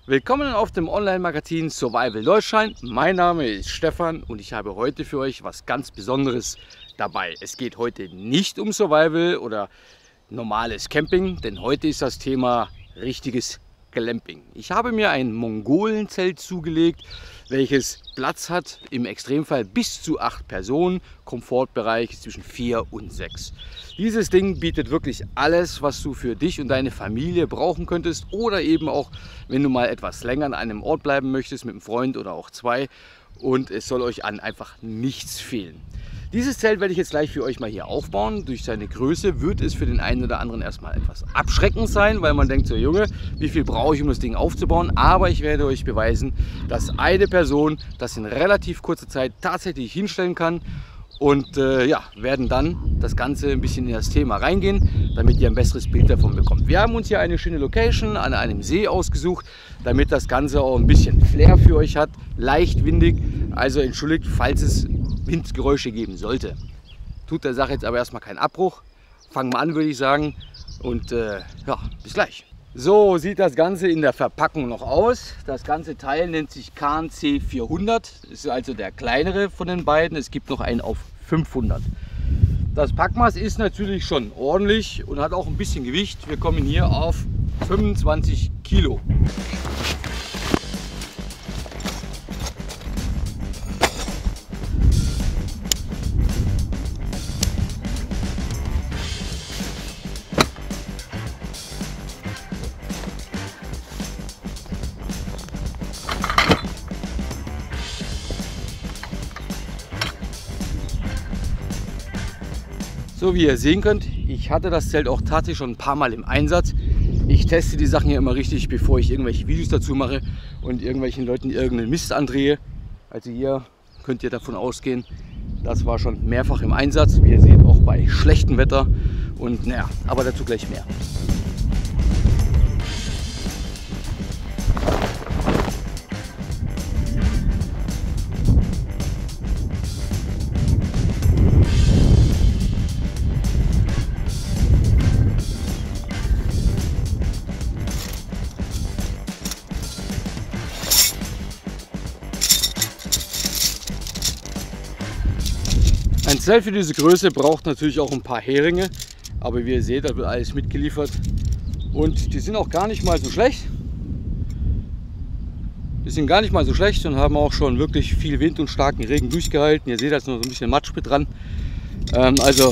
Willkommen auf dem Online-Magazin Survival Deutschland. Mein Name ist Stefan und ich habe heute für euch was ganz Besonderes dabei. Es geht heute nicht um Survival oder normales Camping, denn heute ist das Thema richtiges Glamping. Ich habe mir ein Mongolenzelt zugelegt, welches Platz hat, im Extremfall bis zu 8 Personen, Komfortbereich zwischen 4 und 6. Dieses Ding bietet wirklich alles, was du für dich und deine Familie brauchen könntest oder eben auch, wenn du mal etwas länger an einem Ort bleiben möchtest mit einem Freund oder auch 2 und es soll euch an einfach nichts fehlen. Dieses Zelt werde ich jetzt gleich für euch mal hier aufbauen. Durch seine Größe wird es für den einen oder anderen erstmal etwas abschreckend sein, weil man denkt so, Junge, wie viel brauche ich, um das Ding aufzubauen? Aber ich werde euch beweisen, dass eine Person das in relativ kurzer Zeit tatsächlich hinstellen kann. Und ja, werden dann das Ganze ein bisschen in das Thema reingehen, damit ihr ein besseres Bild davon bekommt. Wir haben uns hier eine schöne Location an einem See ausgesucht, damit das Ganze auch ein bisschen Flair für euch hat, leicht windig. Also entschuldigt, falls es Windgeräusche geben sollte. Tut der Sache jetzt aber erstmal keinen Abbruch. Fangen wir an, würde ich sagen. Und ja, bis gleich. So sieht das Ganze in der Verpackung noch aus. Das ganze Teil nennt sich KNC 400. Ist also der kleinere von den beiden. Es gibt noch einen auf 500. Das Packmaß ist natürlich schon ordentlich und hat auch ein bisschen Gewicht. Wir kommen hier auf 25 Kilo. So wie ihr sehen könnt, ich hatte das Zelt auch tatsächlich schon ein paar Mal im Einsatz. Ich teste die Sachen ja immer richtig, bevor ich irgendwelche Videos dazu mache und irgendwelchen Leuten irgendeinen Mist andrehe. Also hier könnt ihr davon ausgehen, das war schon mehrfach im Einsatz. Wie ihr seht, auch bei schlechtem Wetter. Und naja, aber dazu gleich mehr. Ein Zelt für diese Größe braucht natürlich auch ein paar Heringe, aber wie ihr seht, da wird alles mitgeliefert und die sind auch gar nicht mal so schlecht. Die sind gar nicht mal so schlecht und haben auch schon wirklich viel Wind und starken Regen durchgehalten. Ihr seht, da ist noch so ein bisschen Matsch mit dran. Also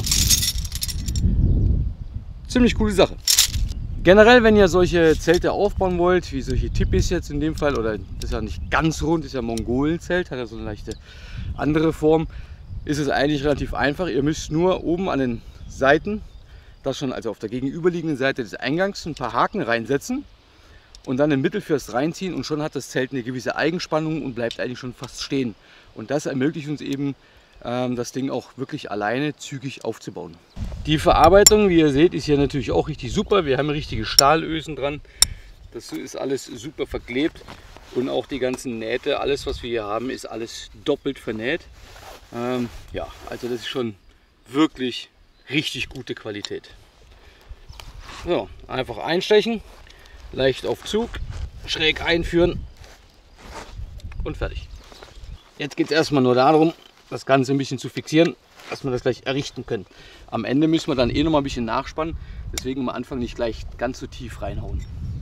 ziemlich coole Sache. Generell, wenn ihr solche Zelte aufbauen wollt, wie solche Tipis jetzt in dem Fall, oder das ist ja nicht ganz rund, das ist ja Mongolenzelt, hat ja so eine leichte andere Form, ist es eigentlich relativ einfach. Ihr müsst nur oben an den Seiten, das schon also auf der gegenüberliegenden Seite des Eingangs, ein paar Haken reinsetzen und dann im Mittel fürs Reinziehen und schon hat das Zelt eine gewisse Eigenspannung und bleibt eigentlich schon fast stehen. Und das ermöglicht uns eben, das Ding auch wirklich alleine zügig aufzubauen. Die Verarbeitung, wie ihr seht, ist hier natürlich auch richtig super. Wir haben richtige Stahlösen dran. Das ist alles super verklebt und auch die ganzen Nähte, alles was wir hier haben, ist alles doppelt vernäht. Ja, also das ist schon wirklich richtig gute Qualität. So, einfach einstechen, leicht auf Zug, schräg einführen und fertig. Jetzt geht es erstmal nur darum, das Ganze ein bisschen zu fixieren, dass wir das gleich errichten können. Am Ende müssen wir dann noch mal ein bisschen nachspannen, deswegen am Anfang nicht gleich ganz so tief reinhauen.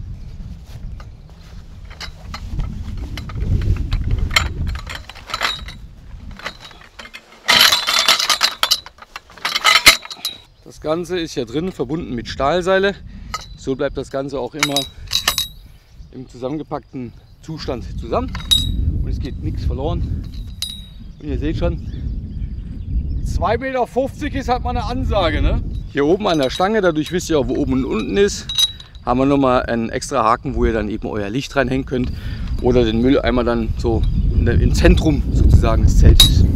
Das Ganze ist ja drin verbunden mit Stahlseile. So bleibt das Ganze auch immer im zusammengepackten Zustand zusammen. Und es geht nichts verloren. Und ihr seht schon, 2,50 Meter ist halt mal eine Ansage, ne? Hier oben an der Stange, dadurch wisst ihr auch, wo oben und unten ist, haben wir nochmal einen extra Haken, wo ihr dann eben euer Licht reinhängen könnt. Oder den Mülleimer dann so im Zentrum sozusagen des Zeltes.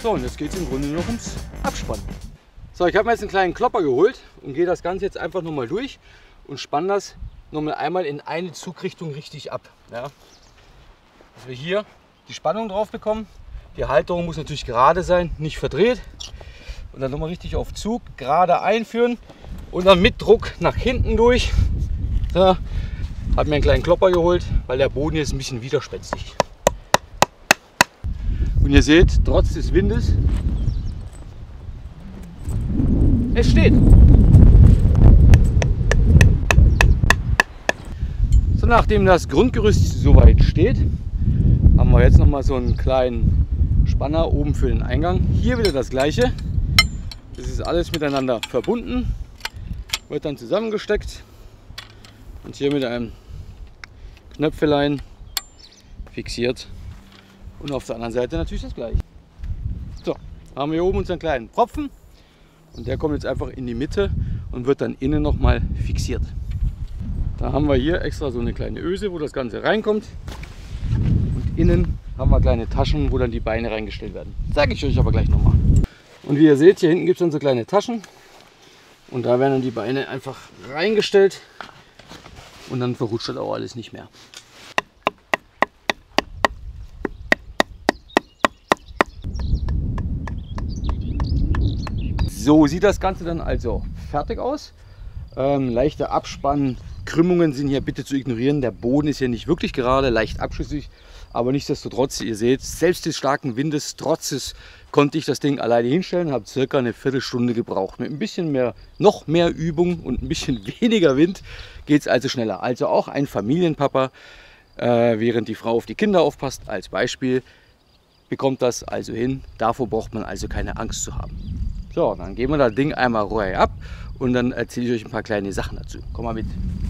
So, und jetzt geht es im Grunde nur noch ums Abspannen. So, ich habe mir jetzt einen kleinen Klopper geholt und gehe das Ganze jetzt einfach nochmal durch und spanne das nochmal einmal in eine Zugrichtung richtig ab. Ja. Dass wir hier die Spannung drauf bekommen. Die Halterung muss natürlich gerade sein, nicht verdreht. Und dann nochmal richtig auf Zug, gerade einführen und dann mit Druck nach hinten durch. So, habe mir einen kleinen Klopper geholt, weil der Boden jetzt ein bisschen widerspenstig. Und ihr seht, trotz des Windes, es steht. So, nachdem das Grundgerüst soweit steht, haben wir jetzt noch mal so einen kleinen Spanner oben für den Eingang. Hier wieder das gleiche. Das ist alles miteinander verbunden, wird dann zusammengesteckt und hier mit einem Knöpfelein fixiert. Und auf der anderen Seite natürlich das gleiche. So, haben wir hier oben unseren kleinen Propfen und der kommt jetzt einfach in die Mitte und wird dann innen noch mal fixiert. Da haben wir hier extra so eine kleine Öse, wo das Ganze reinkommt. Und innen haben wir kleine Taschen, wo dann die Beine reingestellt werden. Zeige ich euch aber gleich nochmal. Und wie ihr seht, hier hinten gibt es dann so kleine Taschen. Und da werden dann die Beine einfach reingestellt. Und dann verrutscht das auch alles nicht mehr. So sieht das Ganze dann also fertig aus. Leichter Abspann, Krümmungen sind hier bitte zu ignorieren. Der Boden ist ja nicht wirklich gerade, leicht abschüssig. Aber nichtsdestotrotz, ihr seht, selbst des starken Windes, trotzes, konnte ich das Ding alleine hinstellen. Habe circa eine Viertelstunde gebraucht. Mit ein bisschen mehr, noch mehr Übung und ein bisschen weniger Wind geht es also schneller. Also auch ein Familienpapa, während die Frau auf die Kinder aufpasst, als Beispiel, bekommt das also hin. Davor braucht man also keine Angst zu haben. So, dann gehen wir das Ding einmal ruhig ab und dann erzähle ich euch ein paar kleine Sachen dazu. Komm mal mit.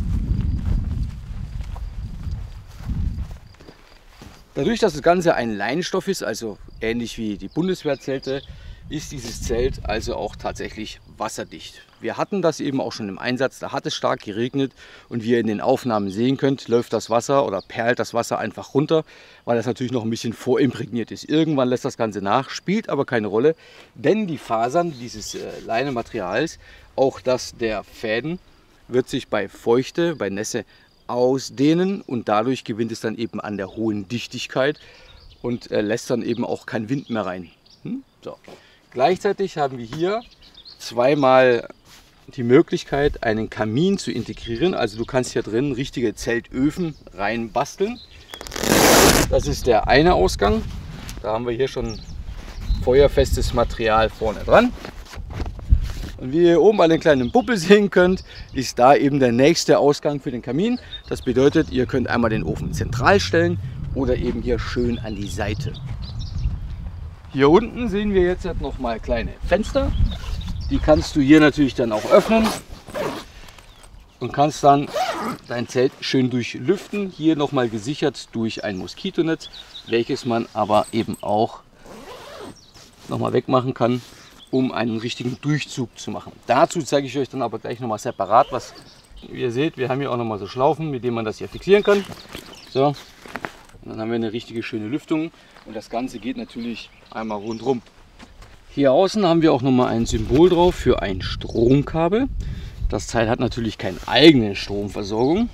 Dadurch, dass das Ganze ein Leinenstoff ist, also ähnlich wie die Bundeswehrzelte, ist dieses Zelt also auch tatsächlich wasserdicht. Wir hatten das eben auch schon im Einsatz, da hat es stark geregnet und wie ihr in den Aufnahmen sehen könnt, läuft das Wasser oder perlt das Wasser einfach runter, weil das natürlich noch ein bisschen vorimprägniert ist. Irgendwann lässt das Ganze nach, spielt aber keine Rolle, denn die Fasern dieses Leinenmaterials, auch das der Fäden, wird sich bei Feuchte, bei Nässe ausdehnen und dadurch gewinnt es dann eben an der hohen Dichtigkeit und lässt dann eben auch keinen Wind mehr rein. So. Gleichzeitig haben wir hier zweimal die Möglichkeit, einen Kamin zu integrieren. Also du kannst hier drin richtige Zeltöfen rein basteln. Das ist der eine Ausgang. Da haben wir hier schon feuerfestes Material vorne dran. Und wie ihr oben an den kleinen Buppel sehen könnt, ist da eben der nächste Ausgang für den Kamin. Das bedeutet, ihr könnt einmal den Ofen zentral stellen oder eben hier schön an die Seite. Hier unten sehen wir jetzt noch mal kleine Fenster. Die kannst du hier natürlich dann auch öffnen und kannst dann dein Zelt schön durchlüften. Hier noch mal gesichert durch ein Moskitonetz, welches man aber eben auch noch mal wegmachen kann, um einen richtigen Durchzug zu machen. Dazu zeige ich euch dann aber gleich noch mal separat, was ihr seht. Wir haben hier auch noch mal so Schlaufen, mit denen man das hier fixieren kann. So, und dann haben wir eine richtige schöne Lüftung und das Ganze geht natürlich einmal rundherum. Hier außen haben wir auch noch mal ein Symbol drauf für ein Stromkabel. Das Teil hat natürlich keine eigene Stromversorgung,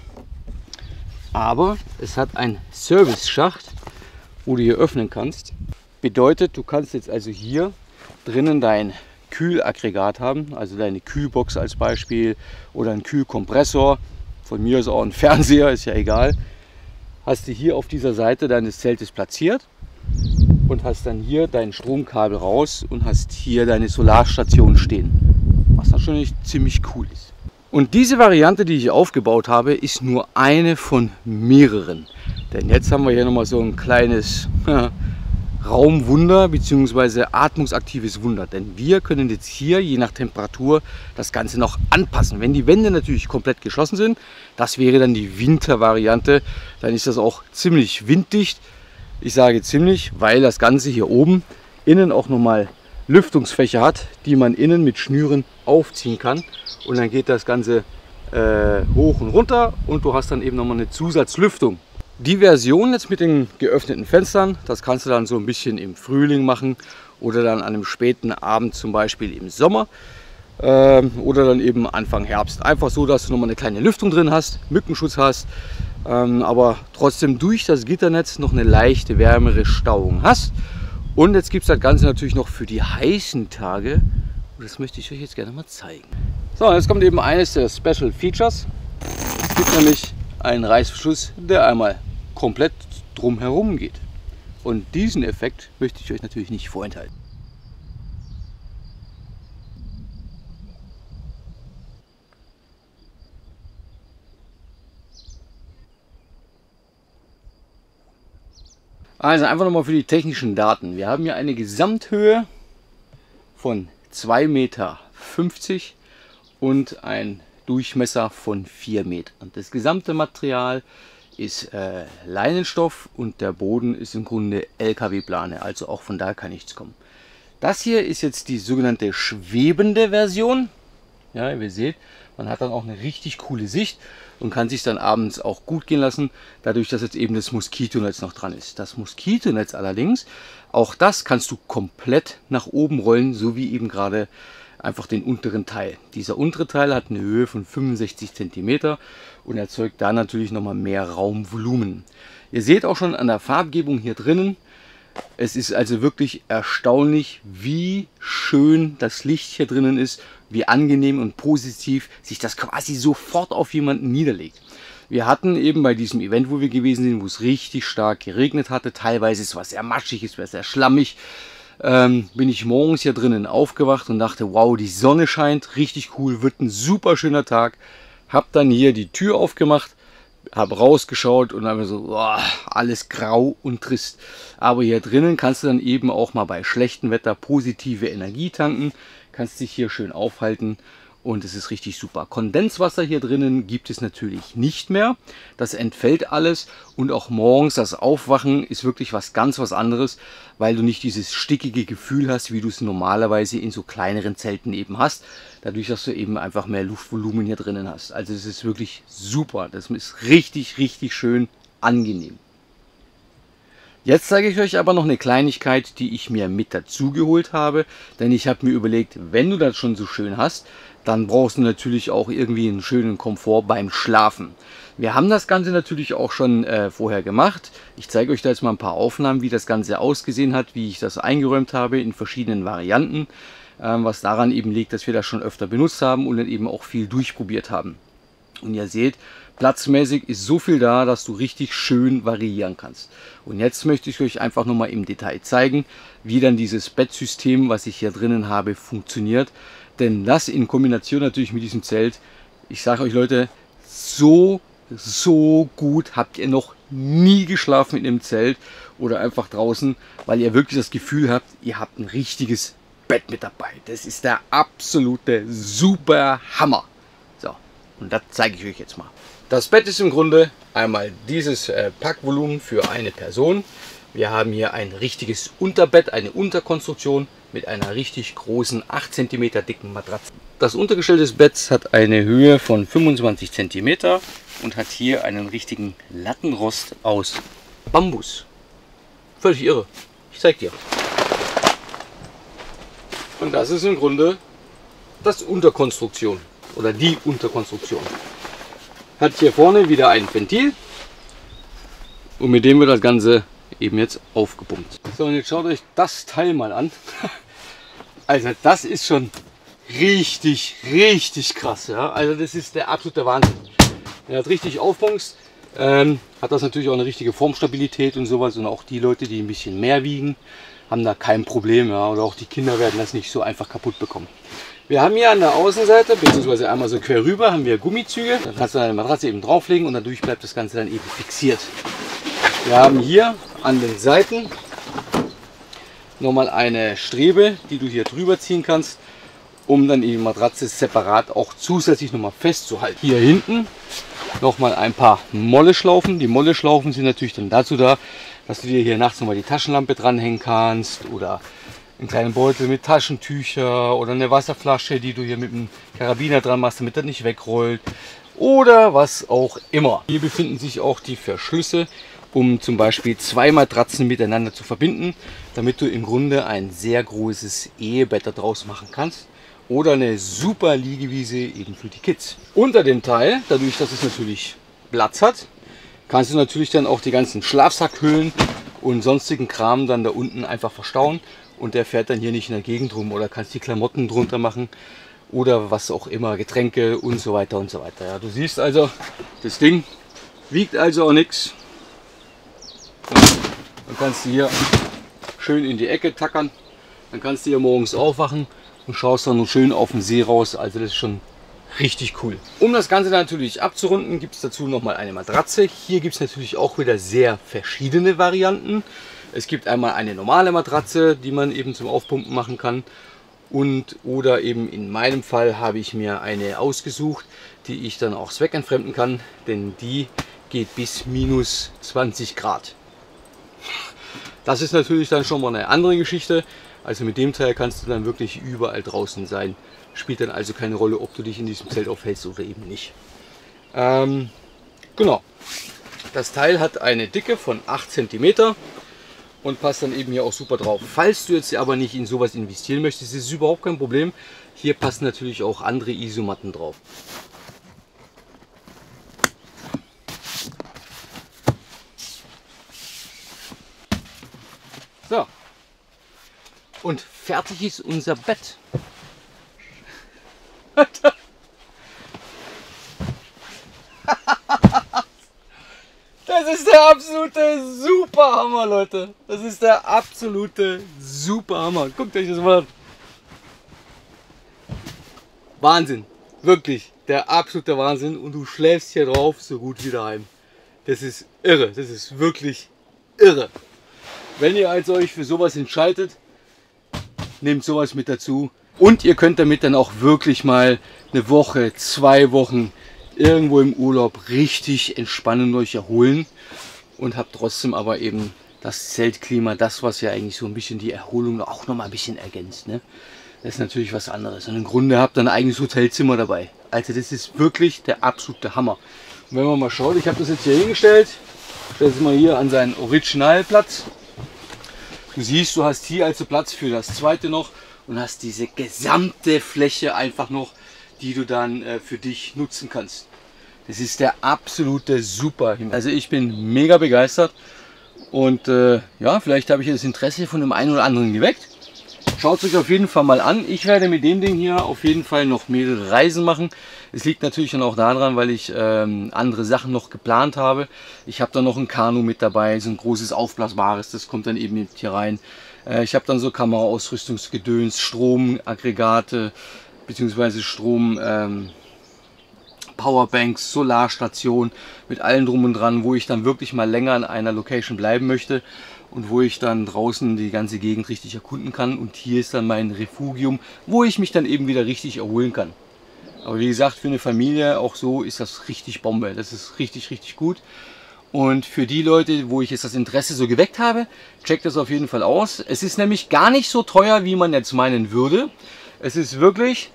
aber es hat einen Service-Schacht, wo du hier öffnen kannst. Bedeutet, du kannst jetzt also hier drinnen dein Kühlaggregat haben, also deine Kühlbox als Beispiel oder einen Kühlkompressor. Von mir ist auch ein Fernseher, ist ja egal. Hast du hier auf dieser Seite deines Zeltes platziert und hast dann hier dein Stromkabel raus und hast hier deine Solarstation stehen, was natürlich ziemlich cool ist. Und diese Variante, die ich aufgebaut habe, ist nur eine von mehreren. Denn jetzt haben wir hier nochmal so ein kleines Raumwunder bzw. atmungsaktives Wunder. Denn wir können jetzt hier je nach Temperatur das Ganze noch anpassen. Wenn die Wände natürlich komplett geschlossen sind, das wäre dann die Wintervariante, dann ist das auch ziemlich winddicht. Ich sage ziemlich, weil das Ganze hier oben innen auch nochmal Lüftungsfächer hat, die man innen mit Schnüren aufziehen kann. Und dann geht das Ganze hoch und runter und du hast dann eben nochmal eine Zusatzlüftung. Die Version jetzt mit den geöffneten Fenstern, das kannst du dann so ein bisschen im Frühling machen oder dann an einem späten Abend zum Beispiel im Sommer oder dann eben Anfang Herbst. Einfach so, dass du nochmal eine kleine Lüftung drin hast, Mückenschutz hast, aber trotzdem durch das Gitternetz noch eine leichte wärmere Stauung hast. Und jetzt gibt es das Ganze natürlich noch für die heißen Tage. Und das möchte ich euch jetzt gerne mal zeigen. So, jetzt kommt eben eines der Special Features. Es gibt nämlich einen Reißverschluss, der einmal komplett drumherum geht. Und diesen Effekt möchte ich euch natürlich nicht vorenthalten. Also einfach nochmal für die technischen Daten. Wir haben hier eine Gesamthöhe von 2,50 Meter und ein Durchmesser von 4 Metern. Das gesamte Material ist Leinenstoff und der Boden ist im Grunde LKW-Plane, also auch von da kann nichts kommen. Das hier ist jetzt die sogenannte schwebende Version. Ja, wie ihr seht, man hat dann auch eine richtig coole Sicht und kann sich dann abends auch gut gehen lassen, dadurch, dass jetzt eben das Moskitonetz noch dran ist. Das Moskitonetz allerdings, auch das kannst du komplett nach oben rollen, so wie eben gerade einfach den unteren Teil. Dieser untere Teil hat eine Höhe von 65 cm und erzeugt da natürlich nochmal mehr Raumvolumen. Ihr seht auch schon an der Farbgebung hier drinnen, es ist also wirklich erstaunlich, wie schön das Licht hier drinnen ist, wie angenehm und positiv sich das quasi sofort auf jemanden niederlegt. Wir hatten eben bei diesem Event, wo wir gewesen sind, wo es richtig stark geregnet hatte, teilweise ist was sehr matschig, ist was sehr schlammig, bin ich morgens hier drinnen aufgewacht und dachte, wow, die Sonne scheint, richtig cool, wird ein super schöner Tag. Hab dann hier die Tür aufgemacht, habe rausgeschaut und habe so, oh, alles grau und trist. Aber hier drinnen kannst du dann eben auch mal bei schlechtem Wetter positive Energie tanken, kannst dich hier schön aufhalten und es ist richtig super. Kondenswasser hier drinnen gibt es natürlich nicht mehr. Das entfällt alles und auch morgens das Aufwachen ist wirklich was ganz was anderes, weil du nicht dieses stickige Gefühl hast, wie du es normalerweise in so kleineren Zelten eben hast. Dadurch, dass du eben einfach mehr Luftvolumen hier drinnen hast. Also es ist wirklich super. Das ist richtig, richtig schön angenehm. Jetzt zeige ich euch aber noch eine Kleinigkeit, die ich mir mit dazu geholt habe. Denn ich habe mir überlegt, wenn du das schon so schön hast, dann brauchst du natürlich auch irgendwie einen schönen Komfort beim Schlafen. Wir haben das Ganze natürlich auch schon vorher gemacht. Ich zeige euch da jetzt mal ein paar Aufnahmen, wie das Ganze ausgesehen hat, wie ich das eingeräumt habe in verschiedenen Varianten. Was daran eben liegt, dass wir das schon öfter benutzt haben und dann eben auch viel durchprobiert haben. Und ihr seht, platzmäßig ist so viel da, dass du richtig schön variieren kannst. Und jetzt möchte ich euch einfach nochmal im Detail zeigen, wie dann dieses Bettsystem, was ich hier drinnen habe, funktioniert. Denn das in Kombination natürlich mit diesem Zelt, ich sage euch Leute, so gut habt ihr noch nie geschlafen in dem Zelt oder einfach draußen, weil ihr wirklich das Gefühl habt, ihr habt ein richtiges Bett mit dabei. Das ist der absolute super Hammer. So, und das zeige ich euch jetzt mal. Das Bett ist im Grunde einmal dieses Packvolumen für eine Person. Wir haben hier ein richtiges Unterbett, eine Unterkonstruktion mit einer richtig großen 8 cm dicken Matratze. Das Untergestell des Betts hat eine Höhe von 25 cm und hat hier einen richtigen Lattenrost aus Bambus. Völlig irre. Ich zeige dir. Und das ist im Grunde das Unterkonstruktion oder die Unterkonstruktion. Hat hier vorne wieder ein Ventil und mit dem wird das Ganze eben jetzt aufgepumpt. So, und jetzt schaut euch das Teil mal an. Also das ist schon richtig krass. Ja? Also das ist der absolute Wahnsinn. Er hat richtig aufpumpst, hat das natürlich auch eine richtige Formstabilität und sowas. Und auch die Leute, die ein bisschen mehr wiegen, haben da kein Problem. Ja? Oder auch die Kinder werden das nicht so einfach kaputt bekommen. Wir haben hier an der Außenseite, beziehungsweise einmal so quer rüber, haben wir Gummizüge. Da kannst du deine Matratze eben drauflegen und dadurch bleibt das Ganze dann eben fixiert. Wir haben hier an den Seiten nochmal eine Strebe, die du hier drüber ziehen kannst, um dann die Matratze separat auch zusätzlich nochmal festzuhalten. Hier hinten nochmal ein paar Molleschlaufen. Die Molleschlaufen sind natürlich dann dazu da, dass du dir hier nachts nochmal die Taschenlampe dranhängen kannst oder einen kleinen Beutel mit Taschentücher oder eine Wasserflasche, die du hier mit dem Karabiner dran machst, damit das nicht wegrollt. oder was auch immer. Hier befinden sich auch die Verschlüsse, um zum Beispiel 2 Matratzen miteinander zu verbinden, damit du im Grunde ein sehr großes Ehebett daraus machen kannst. Oder eine super Liegewiese eben für die Kids. Unter dem Teil, dadurch, dass es natürlich Platz hat, kannst du natürlich dann auch die ganzen Schlafsackhüllen und sonstigen Kram dann da unten einfach verstauen. Und der fährt dann hier nicht in der Gegend rum, oder kannst die Klamotten drunter machen oder was auch immer, Getränke und so weiter und so weiter. Ja, du siehst also, das Ding wiegt also auch nichts. Dann kannst du hier schön in die Ecke tackern. Dann kannst du hier morgens aufwachen und schaust dann noch schön auf den See raus. Also das ist schon richtig cool. Um das Ganze natürlich abzurunden, gibt es dazu nochmal eine Matratze. Hier gibt es natürlich auch wieder sehr verschiedene Varianten. Es gibt einmal eine normale Matratze, die man eben zum Aufpumpen machen kann. Oder eben in meinem Fall habe ich mir eine ausgesucht, die ich dann auch zweckentfremden kann. Denn die geht bis minus 20 Grad. Das ist natürlich dann schon mal eine andere Geschichte. Also mit dem Teil kannst du dann wirklich überall draußen sein. Spielt dann also keine Rolle, ob du dich in diesem Zelt aufhältst oder eben nicht. Genau. Das Teil hat eine Dicke von 8 cm und passt dann eben hier auch super drauf. Falls du jetzt aber nicht in sowas investieren möchtest, ist es überhaupt kein Problem. Hier passen natürlich auch andere Isomatten drauf. So. Und fertig ist unser Bett. Das ist der absolute Superhammer, Leute. Das ist der absolute Superhammer. Guckt euch das mal an. Wahnsinn. Wirklich. Der absolute Wahnsinn. Und du schläfst hier drauf so gut wie daheim. Das ist irre. Das ist wirklich irre. Wenn ihr also euch für sowas entscheidet, nehmt sowas mit dazu. Und ihr könnt damit dann auch wirklich mal eine Woche, 2 Wochen irgendwo im Urlaub richtig entspannen und euch erholen. Und habt trotzdem aber eben das Zeltklima, das was ja eigentlich so ein bisschen die Erholung auch noch mal ein bisschen ergänzt. Ne? Das ist natürlich was anderes. Und im Grunde habt ihr ein eigenes Hotelzimmer dabei. Also das ist wirklich der absolute Hammer. Und wenn man mal schaut, ich habe das jetzt hier hingestellt. Stell es mal hier an seinen Originalplatz. Du siehst, du hast hier also Platz für das zweite noch und hast diese gesamte Fläche einfach noch, die du dann für dich nutzen kannst. Das ist der absolute Super. Also ich bin mega begeistert und ja, vielleicht habe ich das Interesse von dem einen oder anderen geweckt. Schaut es euch auf jeden Fall mal an. Ich werde mit dem Ding hier auf jeden Fall noch mehrere Reisen machen. Es liegt natürlich dann auch daran, weil ich andere Sachen noch geplant habe. Ich habe dann noch ein Kanu mit dabei, so ein großes aufblasbares, das kommt dann eben hier rein. Ich habe dann so Kameraausrüstungsgedöns, Stromaggregate bzw. Strom Powerbanks, Solarstation mit allem drum und dran, wo ich dann wirklich mal länger an einer Location bleiben möchte und wo ich dann draußen die ganze Gegend richtig erkunden kann. Und hier ist dann mein Refugium, wo ich mich dann eben wieder richtig erholen kann. Aber wie gesagt, für eine Familie auch so ist das richtig Bombe. Das ist richtig, richtig gut. Und für die Leute, wo ich jetzt das Interesse so geweckt habe, checkt das auf jeden Fall aus. Es ist nämlich gar nicht so teuer, wie man jetzt meinen würde. Es ist wirklich,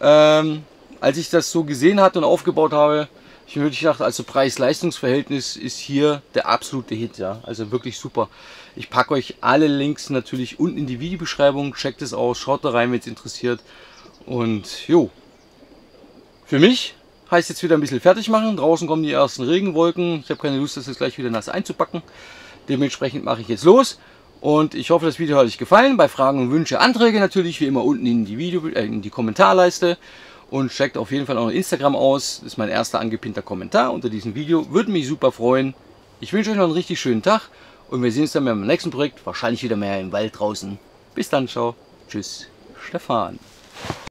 als ich das so gesehen hatte und aufgebaut habe, ich habe wirklich gedacht, also Preis-Leistungs-Verhältnis ist hier der absolute Hit. Ja? Also wirklich super. Ich packe euch alle Links natürlich unten in die Videobeschreibung. Checkt es aus, schaut da rein, wenn es interessiert. Und jo, für mich heißt jetzt wieder ein bisschen fertig machen. Draußen kommen die ersten Regenwolken. Ich habe keine Lust, das jetzt gleich wieder nass einzupacken. Dementsprechend mache ich jetzt los. Und ich hoffe, das Video hat euch gefallen. Bei Fragen und Wünsche, Anträge natürlich wie immer unten in die Kommentarleiste. Und checkt auf jeden Fall auch noch Instagram aus. Das ist mein erster angepinnter Kommentar unter diesem Video. Würde mich super freuen. Ich wünsche euch noch einen richtig schönen Tag. Und wir sehen uns dann beim nächsten Projekt. Wahrscheinlich wieder mehr im Wald draußen. Bis dann, ciao. Tschüss, Stefan.